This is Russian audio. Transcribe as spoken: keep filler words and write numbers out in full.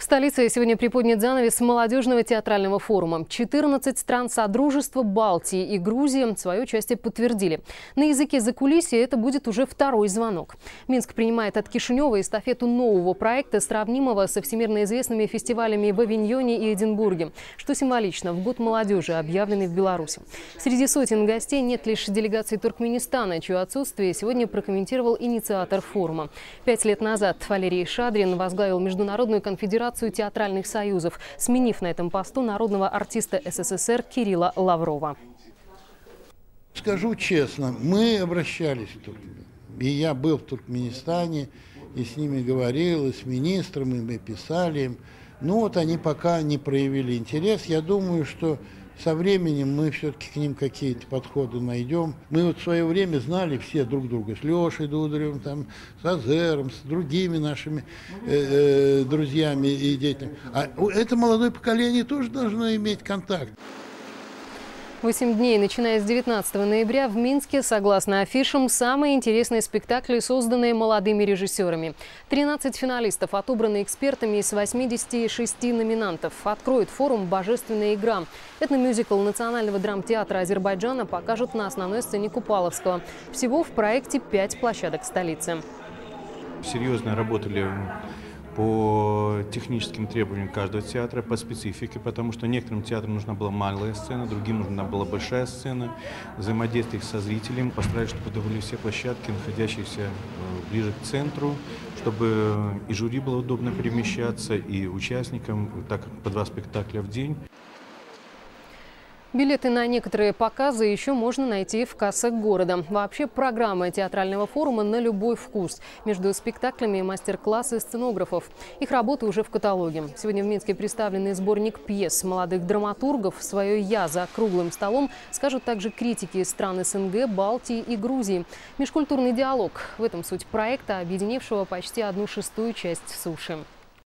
В столице сегодня приподнят занавес молодежного театрального форума. четырнадцать стран Содружества Балтии и Грузии свое участие подтвердили. На языке закулисья это будет уже второй звонок. Минск принимает от Кишинева эстафету нового проекта, сравнимого со всемирно известными фестивалями в Авиньоне и Эдинбурге, что символично в год молодежи, объявленный в Беларуси. Среди сотен гостей нет лишь делегации Туркменистана, чье отсутствие сегодня прокомментировал инициатор форума. Пять лет назад Валерий Шадрин возглавил Международную конфедерацию театральных союзов, сменив на этом посту народного артиста СССР Кирилла Лаврова. Скажу честно, мы обращались в Туркменистан. И я был в Туркменистане, и с ними говорил, и с министром, и мы писали им. Ну вот они пока не проявили интерес. Я думаю, что со временем мы все-таки к ним какие-то подходы найдем. Мы вот в свое время знали все друг друга. С Лешей Дударевым, там, с Азером, с другими нашими э, э, друзьями и детьми. А это молодое поколение тоже должно иметь контакт. Восемь дней, начиная с девятнадцатого ноября, в Минске, согласно афишам, самые интересные спектакли, созданные молодыми режиссерами. тринадцать финалистов, отобраны экспертами из восьмидесяти шести номинантов. Откроет форум «Божественная игра». Этномюзикл Национального драмтеатра Азербайджана покажут на основной сцене Купаловского. Всего в проекте пять площадок столицы. Серьезно работали по техническим требованиям каждого театра, по специфике, потому что некоторым театрам нужна была малая сцена, другим нужна была большая сцена, взаимодействие со зрителем. Постарались, чтобы это были все площадки, находящиеся ближе к центру, чтобы и жюри было удобно перемещаться, и участникам, так по два спектакля в день. Билеты на некоторые показы еще можно найти в кассах города. Вообще программа театрального форума на любой вкус. Между спектаклями мастер-классы сценографов. Их работы уже в каталоге. Сегодня в Минске представленный сборник пьес молодых драматургов. Свое «я» за круглым столом скажут также критики из стран СНГ, Балтии и Грузии. Межкультурный диалог. В этом суть проекта, объединившего почти одну шестую часть суши.